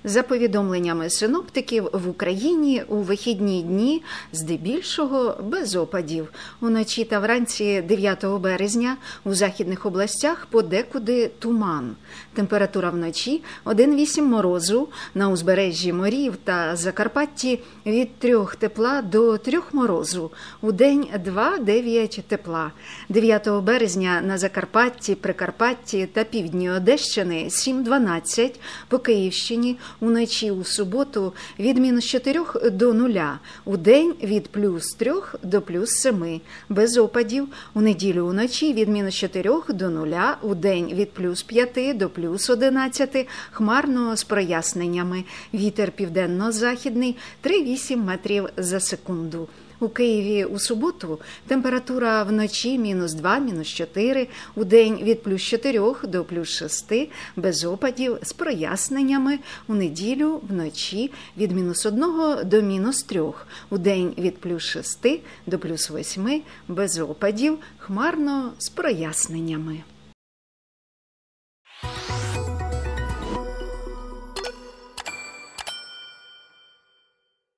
За повідомленнями синоптиків, в Україні у вихідні дні здебільшого без опадів. Уночі та вранці 9 березня у західних областях подекуди туман. Температура вночі 1,8 морозу, на узбережжі морів та Закарпатті від 3 тепла до 3 морозу, удень 2-9 тепла. 9 березня на Закарпатті, Прикарпатті та півдні Одещини 7-12, по Київщині уночі у суботу від -4 до 0, удень від +3 до +7, без опадів, у неділю уночі від -4 до 0, удень від +5 до +11, хмарно з проясненнями, вітер південно-західний 3,8 метрів за секунду. У Києві у суботу температура вночі -2, -4, удень від +4 до +6, без опадів, з проясненнями, у неділю вночі від -1 до -3, удень від +6 до +8, без опадів, хмарно з проясненнями.